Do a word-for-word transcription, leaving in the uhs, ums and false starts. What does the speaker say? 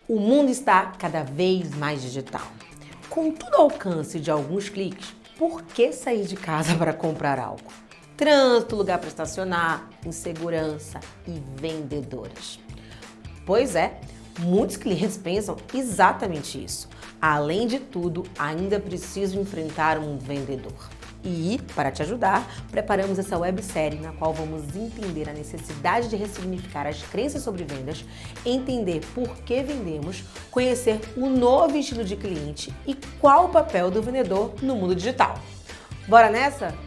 O mundo está cada vez mais digital. Com tudo ao alcance de alguns cliques, por que sair de casa para comprar algo? Trânsito, lugar para estacionar, insegurança e vendedores. Pois é, muitos clientes pensam exatamente isso. Além de tudo, ainda preciso enfrentar um vendedor. E, para te ajudar, preparamos essa websérie na qual vamos entender a necessidade de ressignificar as crenças sobre vendas, entender por que vendemos, conhecer o novo estilo de cliente e qual o papel do vendedor no mundo digital. Bora nessa?